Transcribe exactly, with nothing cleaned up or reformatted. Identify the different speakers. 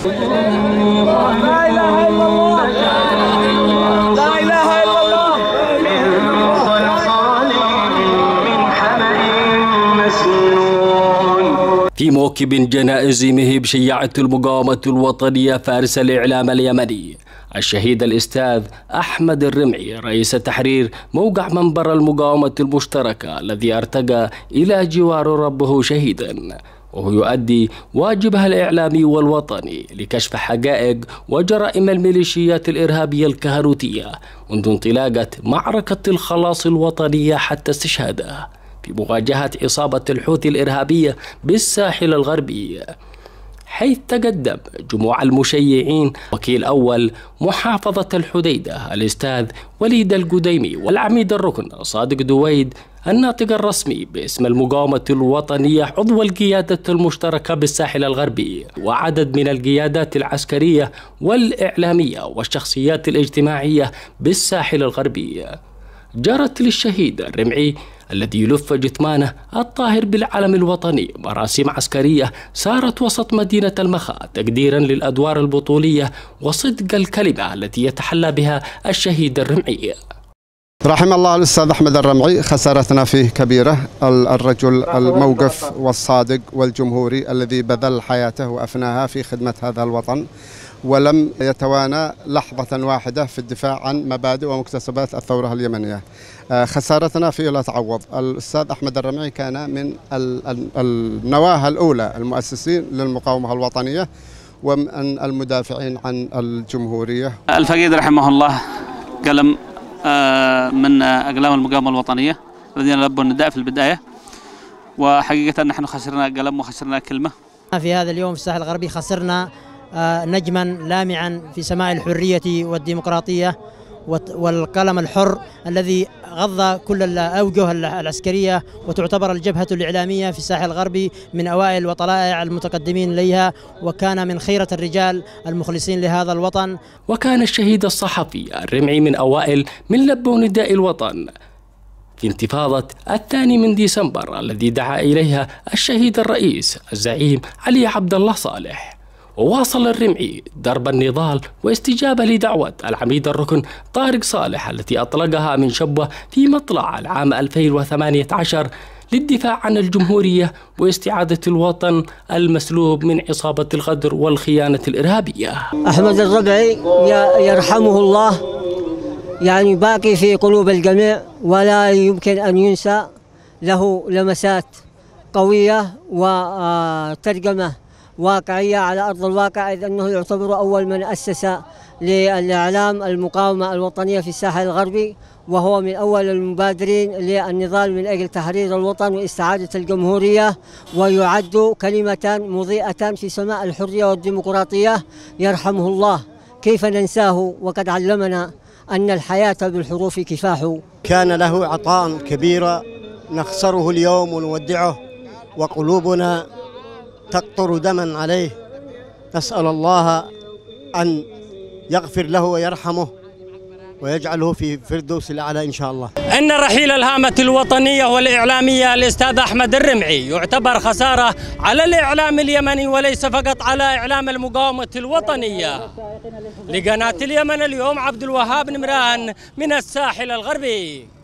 Speaker 1: لا إله إلا الله، لا إله إلا الله. من صلصال من حمأ مسنون.
Speaker 2: في موكب جنائزه بشيعة المقاومة الوطنية فارس الإعلام اليمني الشهيد الأستاذ أحمد الرمعي رئيس تحرير موقع منبر المقاومة المشتركة الذي ارتقى إلى جوار ربه شهيدا، وهو يؤدي واجبها الإعلامي والوطني لكشف حقائق وجرائم الميليشيات الإرهابية الكهنوتية منذ انطلاقة معركة الخلاص الوطنية حتى استشهاده في مواجهة إصابة الحوثي الإرهابية بالساحل الغربي، حيث تقدم جموع المشيعين وكيل أول محافظة الحديدة الأستاذ وليد القديمي والعميد الركن صادق دويد الناطق الرسمي باسم المقاومة الوطنية عضو القيادة المشتركة بالساحل الغربي، وعدد من القيادات العسكرية والإعلامية والشخصيات الاجتماعية بالساحل الغربي. جرت للشهيد الرمعي الذي يلف جثمانه الطاهر بالعلم الوطني مراسم عسكرية سارت وسط مدينة المخا تقديرا للأدوار البطولية وصدق الكلمة التي يتحلى بها الشهيد الرمعي.
Speaker 3: رحم الله الأستاذ أحمد الرمعي، خسارتنا فيه كبيرة، الرجل الموقف والصادق والجمهوري الذي بذل حياته وأفناها في خدمة هذا الوطن، ولم يتوانى لحظة واحدة في الدفاع عن مبادئ ومكتسبات الثورة اليمنية. خسارتنا فيه لا تعوض. الأستاذ أحمد الرمعي كان من النواة الأولى المؤسسين للمقاومة الوطنية ومن المدافعين عن الجمهورية.
Speaker 4: الفقيد رحمه الله قلم من أقلام المقاومة الوطنية الذين لبوا النداء في البداية، وحقيقة نحن خسرنا قلم وخسرنا كلمة.
Speaker 5: في هذا اليوم في الساحل الغربي خسرنا نجما لامعا في سماء الحرية والديمقراطية والقلم الحر الذي غض كل الأوجه العسكرية، وتعتبر الجبهة الإعلامية في الساحل الغربي من أوائل وطلائع المتقدمين إليها، وكان من خيرة الرجال المخلصين لهذا الوطن.
Speaker 2: وكان الشهيد الصحفي الرمعي من أوائل من لبوا نداء الوطن في انتفاضة الثاني من ديسمبر الذي دعا إليها الشهيد الرئيس الزعيم علي عبد الله صالح. وواصل الرمعي درب النضال واستجابة لدعوة العميد الركن طارق صالح التي أطلقها من شبوة في مطلع العام ألفين وثمانية عشر للدفاع عن الجمهورية واستعادة الوطن المسلوب من عصابة الغدر والخيانة الإرهابية.
Speaker 6: أحمد الرمعي يرحمه الله يعني باقي في قلوب الجميع ولا يمكن أن ينسى، له لمسات قوية وترجمة واقعية على أرض الواقع، إذ أنه يعتبر أول من أسس للإعلام المقاومة الوطنية في الساحل الغربي، وهو من أول المبادرين للنضال من أجل تحرير الوطن واستعادة الجمهورية، ويعد كلمة مضيئة في سماء الحرية والديمقراطية. يرحمه الله، كيف ننساه وقد علمنا أن الحياة بالحروف كفاح.
Speaker 7: كان له عطاء كبير نخسره اليوم ونودعه وقلوبنا تقطر دما عليه. نسأل الله أن يغفر له ويرحمه ويجعله في فردوس الأعلى إن شاء الله.
Speaker 2: إن رحيل الهامة الوطنية والإعلامية الأستاذ أحمد الرمعي يعتبر خسارة على الإعلام اليمني وليس فقط على إعلام المقاومة الوطنية. لقناة اليمن اليوم عبد الوهاب نمران من الساحل الغربي.